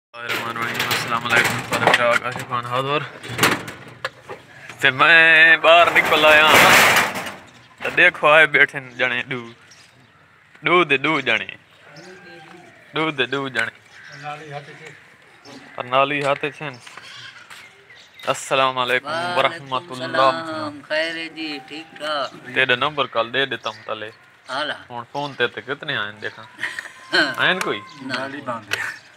अस्सलाम वालेकुम आशिफान हाज़र ते मैं बाहर निकल आया तो देखो आए बैठे जने दू जने नाली हाथे छे। अस्सलाम वालेकुम वरहमतुल्लाह। खैर जी ठीक ठाक। तेरे नंबर कल दे देता हूं तले हाला हुन फोन ते कितने आए देखा आए कोई नाली बांध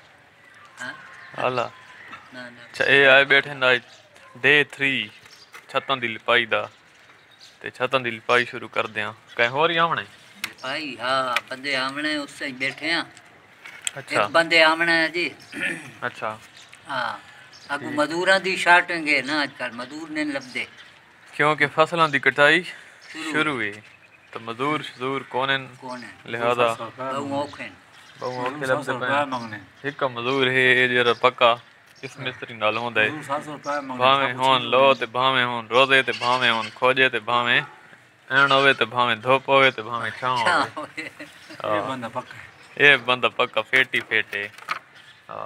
हाला ना अच्छा ये आए बैठे ना डे 3 छतों दी लिपाई दा ते छतों दी लिपाई शुरू कर दियां कहीं हो रही हमने भाई हाँ बंदे आमने उससे ही बैठे हैं। अच्छा एक बंदे आमने है जी। अच्छा हाँ अगू मजदूरां दी शार्टेंगे ना आजकल मजदूर नहीं लभदे क्योंकि फसलों की कटाई शुरू शुरू हुई तो मजदूर कौन कौन है लिहाजा बहु औखे बहु औखे लभदे पे एक मजदूर है जरा पक्का इस मिस्त्री नाल होंदा है भावे होन लो ते भावे होन रोजे ते भावे होन खोजे ते भावे एण होवे ते भावे धूप होवे ते भावे छां होवे ये बंदा पक्का फेटी फेटे। हाँ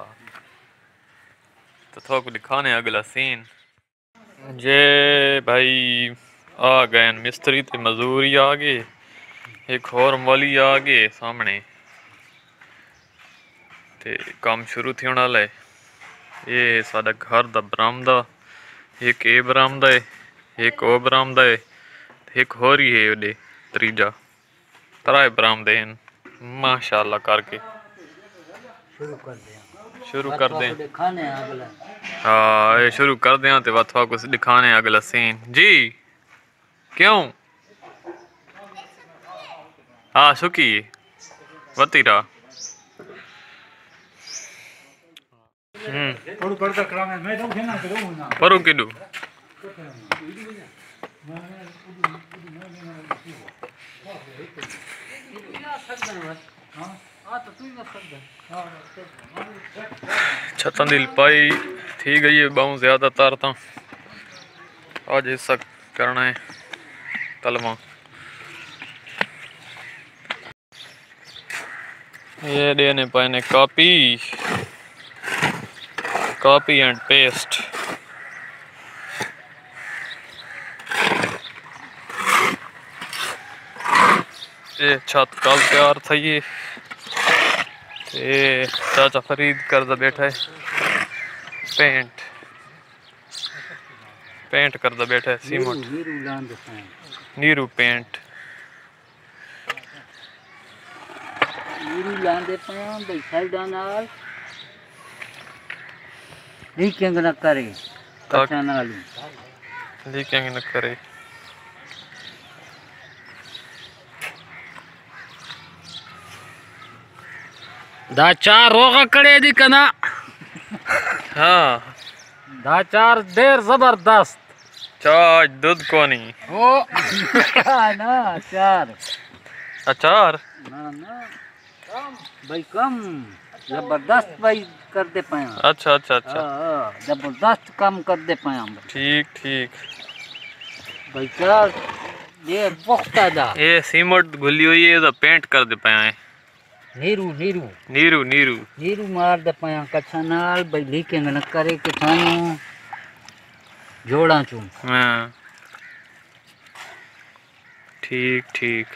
तो थोक दिखाने अगला सीन जे भाई आ गए मिस्त्री ते मजदूरी आ गए एक और मौली आ गए सामने ते काम शुरू थी होने वाला है। ये साडा घर दा बरामदा एक ए बरामदा है एक ओ बरामदा है एक होर ही है ओडे त्रीजा त्राए बरामदे हैं माशाल्लाह करके शुरू कर दें। हाँ ये शुरू कर दें तो बात कुछ दिखाने अगला सीन जी क्यों हाँ सुखी वतीरा परू किडू छतों की लिपाई थी गई है बहुत ज्यादातर तो आज हिस्सा करना है तलवा ये देने पाने कॉपी एंड पेस्ट ये छत कल तैयार थी ये चाचा फरीद करदा बैठा है पेंट करदा बैठा है सीमेंट नीरू पेंट नीरू लांदे पया भाई साइडा नाल लीकिंग न करे कच्चा नाल लीकिंग न करे दाचार रोगा कड़े दी कना हाँ दाचार देर जबरदस्त चाच दूध कोनी ओ ना अचार अचार ना ना कम भाई कम जबरदस्त भाई कर दे पाया अच्छा अच्छा अच्छा जबरदस्त काम कर दे पाया ठीक ठीक भाई क्या ये पुख्ता दा ये सीमेंट घुली हुई है तो पेंट कर दे पाया है नीरू नीरू नीरू नीरू नीरू मार दे पाया कच्चा नाल भाई लीकेंग न करे के थानू जोड़ा चू हाँ ठीक ठीक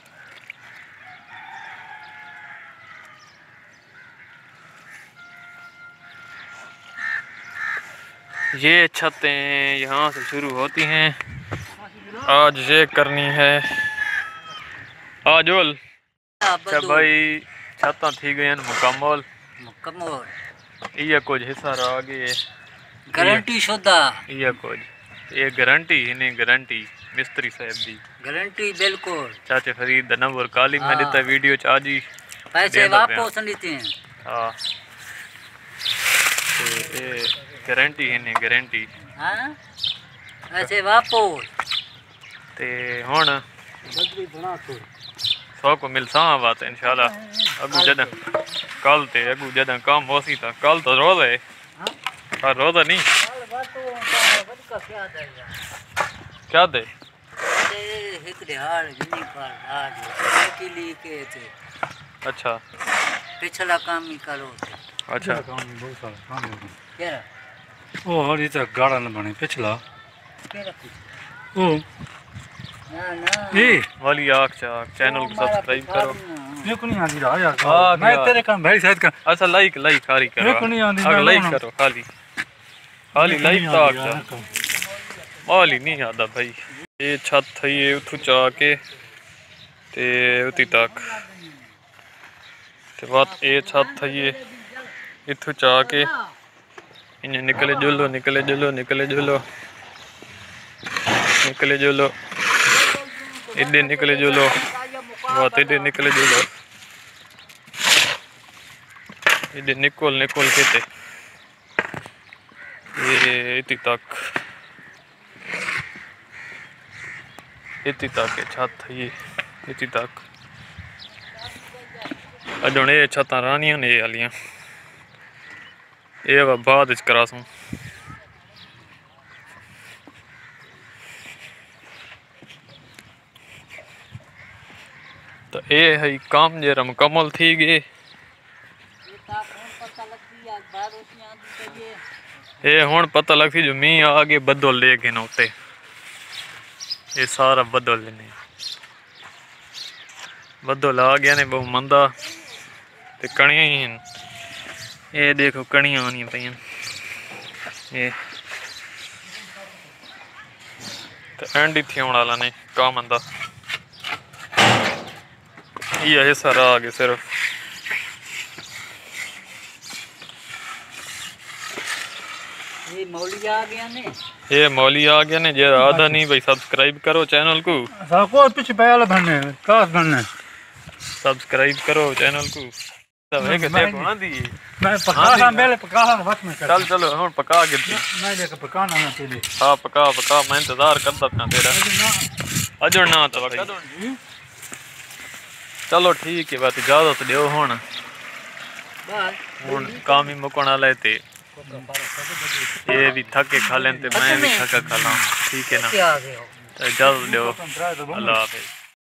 ये छतें यहाँ से शुरू होती हैं आज ये करनी है आजोल अच्छा भाई छत्ता थी गई मुकम्मल ये कुछ हिस्सा रह गए गारंटी शुदा ये कुछ ये गारंटी इन्हें गारंटी मिस्त्री साहब दी गारंटी बिल्कुल चाचे फरीद दा नंबर काली में देता वीडियो च आज ही पैसे वापस लेते हैं। हाँ ये गारंटी इन्हें गारंटी हाँ पैसे वापस ते हुन बदली बना तो सौ को मिलसा बात इंशाल्लाह अगू जद कल ते अगू जद काम होसी था कल तो रोज है हां रोज नहीं क्या दे एक दिहाड़ जिनी पर आज के लिए के थे अच्छा पिछला काम ही करो अच्छा बहुत सारा काम हो गया केरा ओ और ये तो गाड़ा न बने पिछला केरा ओ ना ना ये वाली आग चैनल को सब्सक्राइब करो। ये को नहीं आंदी रहा यार हाँ, मैं यार। तेरे काम भाई शायद का अच्छा लाइक खाली करो। ये को नहीं आंदी अगर लाइक करो खाली लाइक तो आग वाली नहीं आता भाई। ये छत थी ये उठू चा के ते उती तक ते बात ये छत थी ये इथू चा के इन्हें निकले जुलो इधे निकले जुलो बात इधे निकले जुलो इधे निकोल कहते ये इति तक है छत ये इति तक अजों ये छत रानियां ने ये वालियां ये बाद करासूं तो ये है काम जरा मुकम्मल थी गए। ये हुण पता लगती जो मी आगे बदल ले गए ना उत्ते ये सारा बदल ने बदल आ गया ने बहु मंदा ते कणियां ही हैं। ये देखो कणियां आनी पईयां ये ते एंड ही थी वाला ने काम मंदा ये सारा आ गया सिर्फ ये मौली आ गया ने जे आधा नहीं भाई सब्सक्राइब करो चैनल को साको पीछे पयाला बनने कास बनने सब्सक्राइब करो चैनल को सब है कैसे बना दी मैं पका सा पहले पका सा वक्त में कर चल हुन पका के मैं देख पकाना ना तेरे हां पका मैं इंतजार करता था तेरा अजो ना तो चलो ठीक है बात इजाजत दियो हुन काम ही मुकना लेते ये भी थके खा लें ते मैं भी थका खा ला ठीक है ना इजाजत दियो अल्लाह हाफिज।